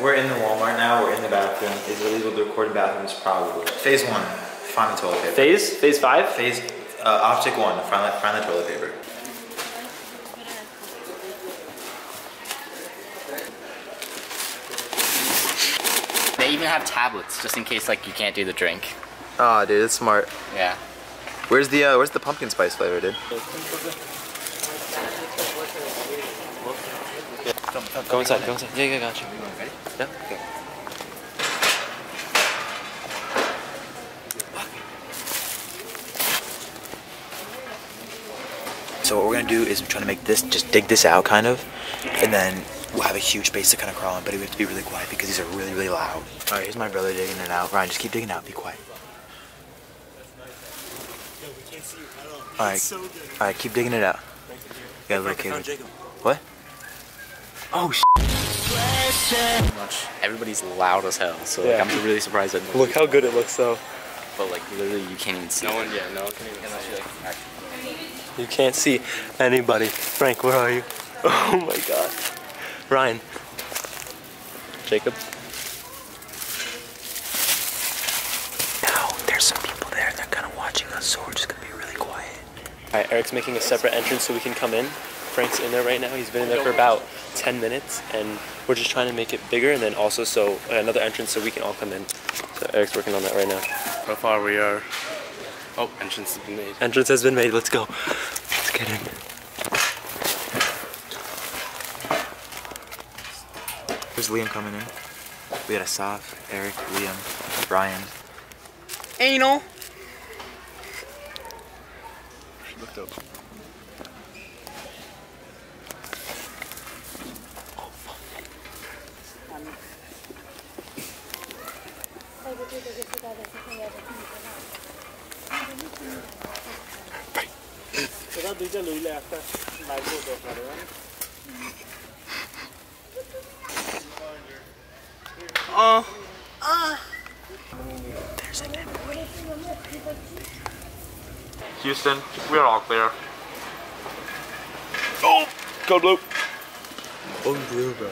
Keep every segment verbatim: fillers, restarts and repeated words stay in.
we're in the Walmart now. We're in the bathroom. Is it illegal to record in bathrooms? Probably. Phase one. Find the toilet paper. Phase? Phase five? Phase. Uh, object one. Find the, find the toilet paper. They even have tablets just in case like you can't do the drink. Oh, dude, that's smart. Yeah. Where's the uh, Where's the pumpkin spice flavor, dude? Go inside, go inside. Yeah, yeah, gotcha. Ready? Yeah. Go. So what we're gonna do is we're trying to make this, just dig this out kind of, and then we'll have a huge space to kind of crawl in, but we have to be really quiet because these are really, really loud. All right, here's my brother digging it out. Ryan, just keep digging out, be quiet. All right, all right, keep digging it out. You gotta locate it. What? Oh, sh**. Everybody's loud as hell, so Yeah. like, I'm really surprised that Look how good it looks though. but like literally you can't even see. No one, yeah, no one can even see. Like, you can't see anybody. Frank, where are you? Oh my god. Ryan. Jacob. Now, there's some people there. They're kind of watching us, so we're just gonna be really quiet. Alright, Eric's making a separate entrance so we can come in. Frank's in there right now. He's been in there for about ten minutes, and we're just trying to make it bigger, and then also so another entrance so we can all come in. So Eric's working on that right now. So far we are. Oh, entrance has been made. Entrance has been made. Let's go. Let's get in. There's Liam coming in. We got Asaf, Eric, Liam, Ryan. Anal. Looked up. Oh. Uh. There's an employee. Houston, we're all clear. Oh, go blue. Oh, blue, bro.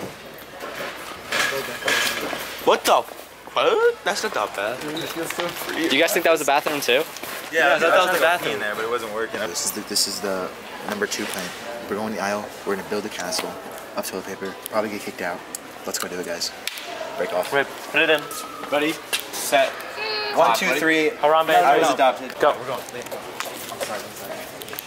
What the? What? That's not that bad. It feels so free. Do you guys think that was a bathroom too? Yeah, Yeah, I I thought that was the bathroom in there, but it wasn't working. This is the this is the number two plan. We're going the aisle. We're gonna build a castle of toilet paper. Probably get kicked out. Let's go do it, guys. Break off. Wait, put it in. Buddy, set. One, two, three. Harambe. I was No. adopted. Go. We're going. I'm sorry. I'm sorry.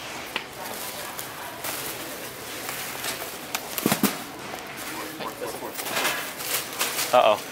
Uh oh.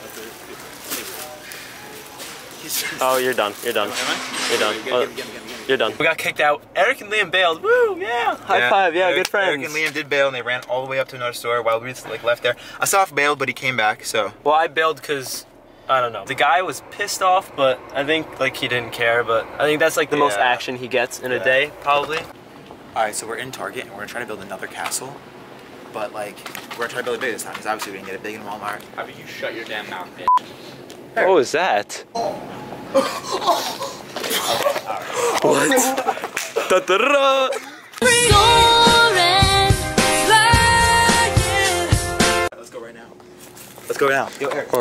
Oh, you're done. You're done. You're done. Oh, you're done. We got kicked out. Eric and Liam bailed. Woo! Yeah. High Yeah, five. Yeah, Eric, good friends. Eric and Liam did bail, and they ran all the way up to another store while we just like left there. Asaf bailed, but he came back. So. Well, I bailed because I don't know. The guy was pissed off, but I think like he didn't care. But I think that's like the Yeah. most action he gets in Yeah. a day, probably. All right, so we're in Target, and we're gonna try to build another castle. But like, we're gonna try to build it big this time, because obviously we didn't get it big in Walmart. How about you shut your damn mouth, bitch? What was that? What? Da -da -da. Let's go right now. Let's go right now. Yo, Eric.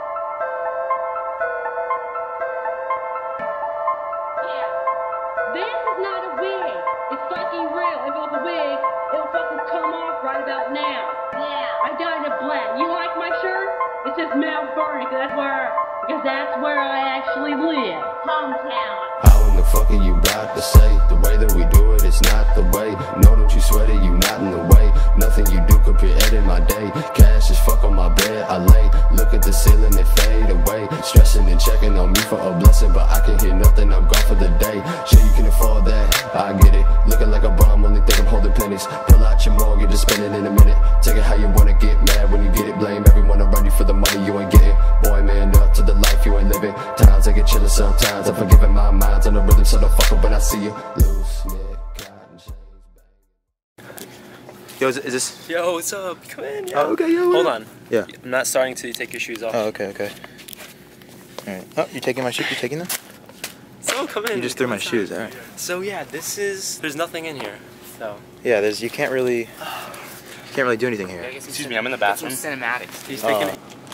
This is not a wig. It's fucking real. If it was a wig, it'll fucking come off right about now. Yeah. I dyed it black. You like my shirt? It says Mount Vernon, because that's where, because that's where I actually live. Hometown. How in the fuck are you about to say? The way that we do it, it's not the way. No, don't you sweat it, you not in the way. Nothing you do could be in my day. Cash is fuck on my bed, I lay. Look at the ceiling, it fade away. Stressing and checking on me for a blessing, but I can hear nothing, I'm gone for the day. Sure you can afford that, I get it. Looking like a bum, only think I'm holding pennies. Pull out your mortgage, just spend it in a minute. Take it how you wanna, get mad when you get it. Blame everyone around you for the money you ain't getting. Boy, man, up to the life you ain't living. Times I get chillin' sometimes, I'm forgiving my mind's on the rhythm, so don't fuck up when I see you. Loose, Nick, cotton chains, bang. Yo, is, is this? Yo, what's up? Come in. Yo. Oh, okay, yo. Hold on. Yeah. I'm not starting till you take your shoes off. Oh, okay, okay. All right. Oh, you taking my shoes? You taking them? So come in. You just threw my shoes. All right. So yeah, this is. There's nothing in here. So. Yeah, there's. You can't really. You can't really do anything here. Excuse me, I'm in the bathroom. Some cinematics. He's Oh. taking it.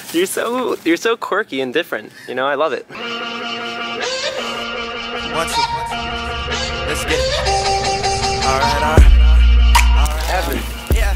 You're so you're so quirky and different. You know, I love it. One, two. Let's get it. All right, all right. All right. Evan. Yeah.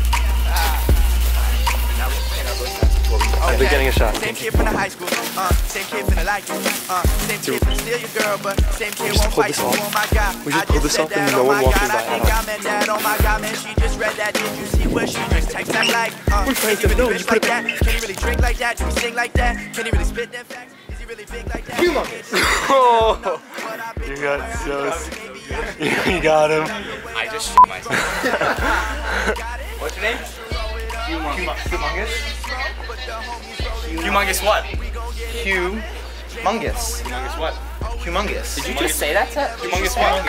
I've been getting a shot. Same kid from the high school, uh, same kid from the like you, uh, same kid from steal your girl, but same kid won't fight you. Oh my God, we just pulled this off and no one walking by. I think I meant that. Oh my God, man, she just read that. Did you see what she just texted that like? Uh, can he really bitch like that? Can he really drink like that? Do he sing like that? Can he really spit them facts? Is he really big like that? Humongous. Oh, you got so. You got him. I just shit myself. What's your name? Humongous? Humongous what? Humongous. Humongous what? Humongous. Did you just say that to Humongous what?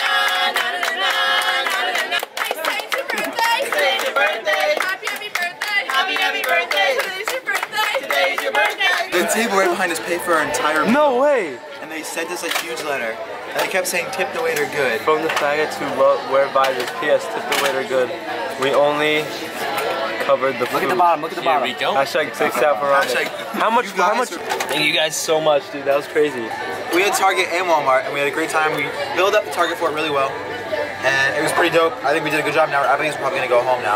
The table right behind us paid for our entire meal. No way. And they sent us a huge letter. And they kept saying tip the waiter good. From the faggots who love whereby this P S tip the waiter good. We only covered the food. Look at the bottom, look at the bottom. Hashtag six out for Hashtag, How much? you How guys much? are- Thank you guys so much, dude. That was crazy. We had Target and Walmart, and we had a great time. We built up the Target for it really well, and it was pretty dope. I think we did a good job. Now our applebees are probably gonna go home now.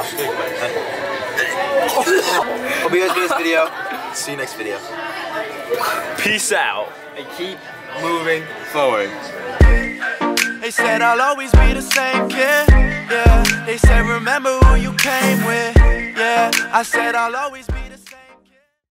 Hope you guys enjoyed this video. See you next video. Peace out. And keep moving forward. They said I'll always be the same kid. Yeah. They said remember who you came with. Yeah. I said I'll always be.